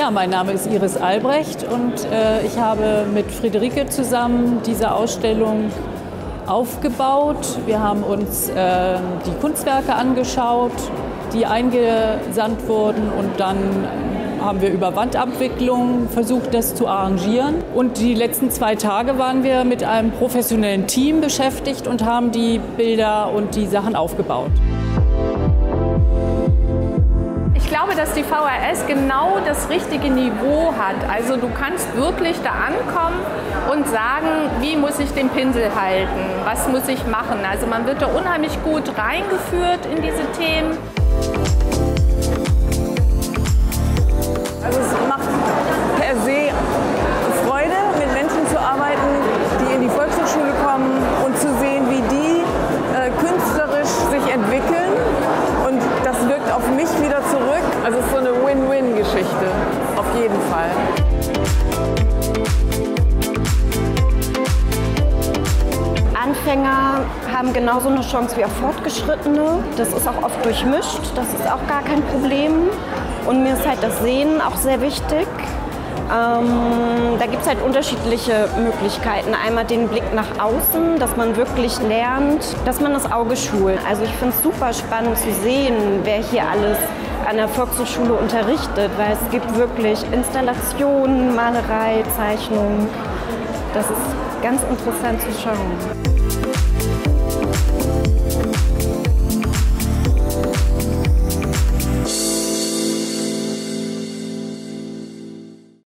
Ja, mein Name ist Iris Albrecht und ich habe mit Friederike zusammen diese Ausstellung aufgebaut. Wir haben uns die Kunstwerke angeschaut, die eingesandt wurden, und dann haben wir über Wandabwicklung versucht, das zu arrangieren. Und die letzten 2 Tage waren wir mit einem professionellen Team beschäftigt und haben die Bilder und die Sachen aufgebaut. Ich glaube, dass die VHS genau das richtige Niveau hat. Also du kannst wirklich da ankommen und sagen, wie muss ich den Pinsel halten, was muss ich machen. Also man wird da unheimlich gut reingeführt in diese Themen. Also es macht per se Freude, mit Menschen zu arbeiten, die in die Volkshochschule kommen und zu sehen, wie die künstlerisch sich entwickeln. Und das wirkt auf mich wieder zurück. Also es ist so eine Win-Win-Geschichte, auf jeden Fall. Anfänger haben genauso eine Chance wie auch Fortgeschrittene. Das ist auch oft durchmischt, das ist auch gar kein Problem. Und mir ist halt das Sehen auch sehr wichtig. Da gibt es halt unterschiedliche Möglichkeiten. Einmal den Blick nach außen, dass man wirklich lernt, dass man das Auge schult. Also ich finde es super spannend zu sehen, wer hier alles an der Volkshochschule unterrichtet, weil es gibt wirklich Installationen, Malerei, Zeichnung. Das ist ganz interessant zu schauen.